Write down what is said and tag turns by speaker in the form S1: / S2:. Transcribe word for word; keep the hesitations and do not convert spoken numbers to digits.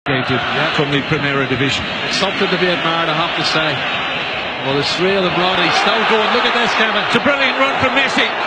S1: Yeah. From the Primera Division.
S2: It's something to be admired, I have to say. Well, there's three of them running. Still going. Look at this, Kevin.
S1: It's a brilliant run from Messi.